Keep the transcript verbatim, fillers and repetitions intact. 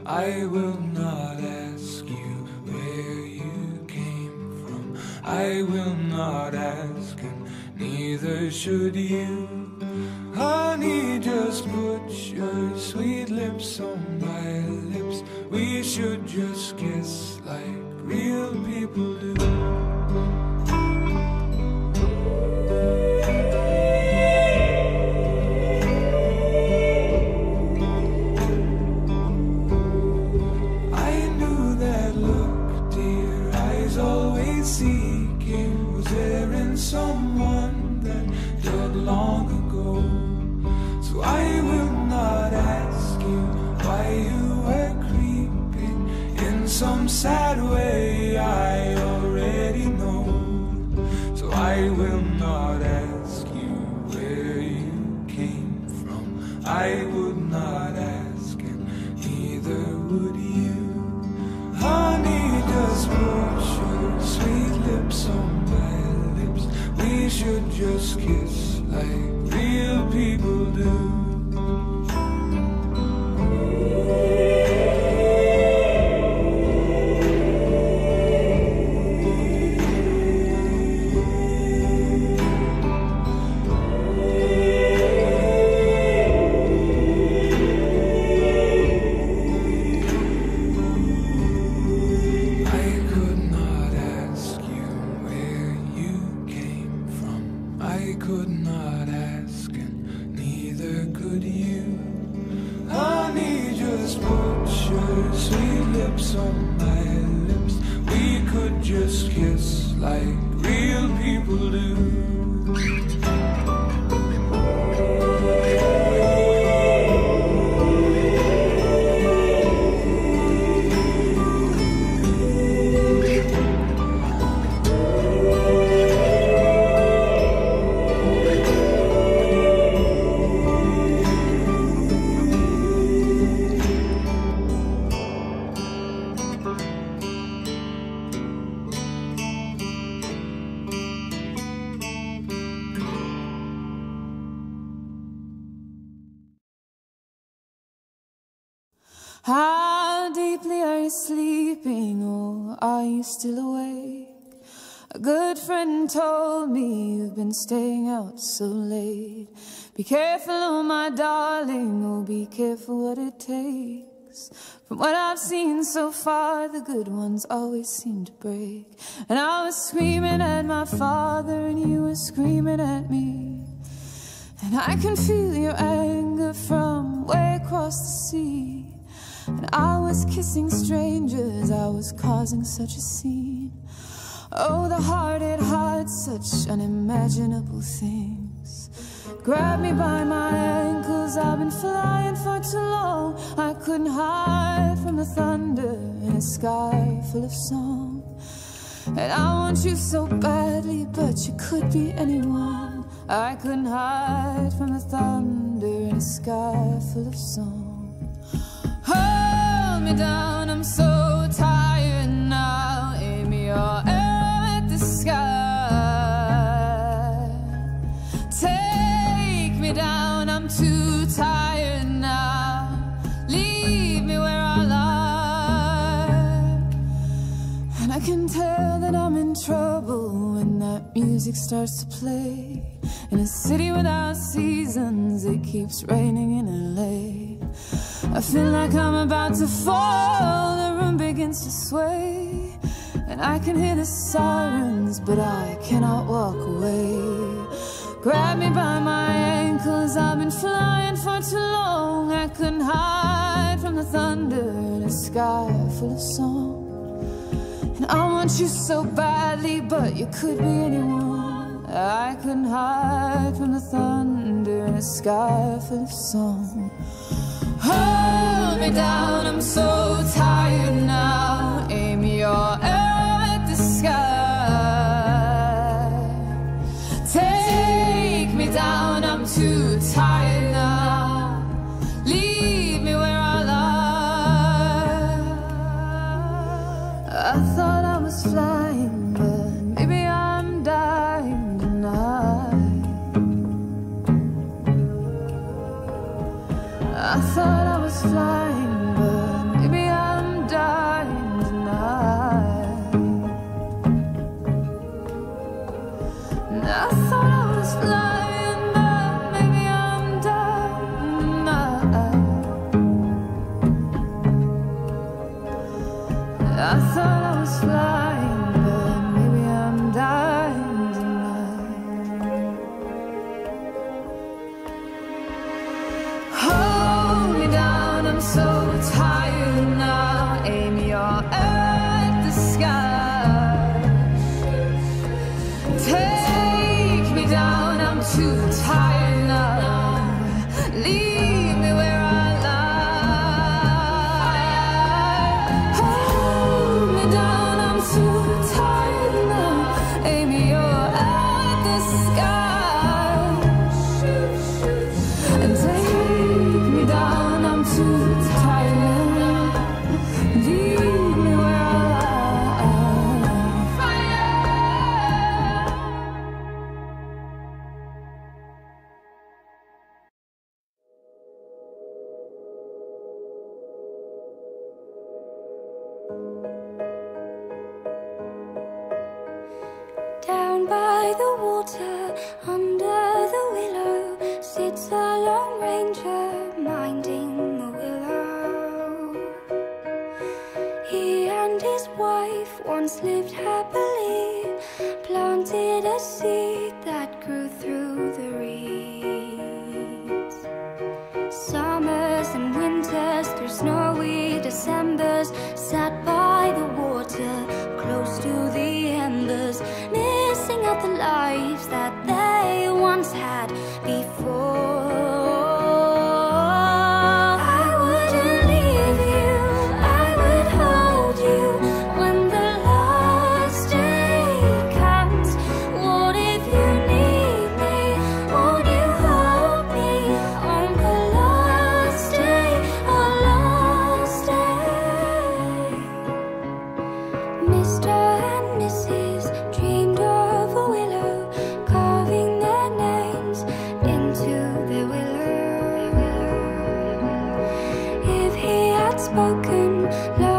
I will not ask you where you came from. I will not ask, and neither should you. Honey, just put your sweet lips on my lips. We should just kiss like real people do. Seeking, was there in someone that died long ago? So I will not ask you why you were creeping in some sad way. I already know. So I will not ask you where you came from. I would not ask, and neither would you. Honey, just put your sweet lips on my lips. We should just kiss like real people do. Just kiss like real people do. How deeply are you sleeping, or are you still awake? A good friend told me you've been staying out so late. Be careful, oh my darling, oh be careful what it takes. From what I've seen so far, the good ones always seem to break. And I was screaming at my father, and you were screaming at me. And I can feel your anger from way across the sea. And I was kissing strangers, I was causing such a scene. Oh, the heart, it hides such unimaginable things. Grab me by my ankles, I've been flying for too long. I couldn't hide from the thunder in a sky full of song. And I want you so badly, but you could be anyone. I couldn't hide from the thunder in a sky full of song. Hold me down, I'm so tired now. Aim your arrow at the sky. Take me down, I'm too tired now. Leave me where I lie. And I can tell that I'm in trouble when that music starts to play. In a city without seasons, it keeps raining in L A. I feel like I'm about to fall, the room begins to sway. And I can hear the sirens, but I cannot walk away. Grab me by my ankles, I've been flying for too long. I couldn't hide from the thunder in a sky full of song. And I want you so badly, but you could be anyone. I couldn't hide from the thunder in a sky full of song. Hold me down, I'm so tired now. Aim your arrow at the sky. Take me down, I'm too tired now. Leave me where I lie. I thought I was flying, but maybe I'm dying tonight. I thought I was flying, but maybe I thought I was flying, but maybe I'm dying tonight. Hold me down, I'm so tired now. Aim your at the sky. Take me down, I'm too tired now. Leave me where I lie. Hold me down, I'm too tired now. Aim your at the sky. And take me down, I'm too tired now. Leave me where I lie. Fire! Down by the water, under the willow, sits a lone ranger minding the willow. He and his wife once lived happily, planted a seed that grew through the reeds. Summers and winters, through snowy Decembers, sat by the water, close to the embers, missing out the lives that they once had before. I wouldn't leave you, I would hold you when the last day comes. What if you need me? Won't you hold me on the last day, our last day? Mister and Missus dreamed of a willow, carving their names into the willow. If he had spoken, love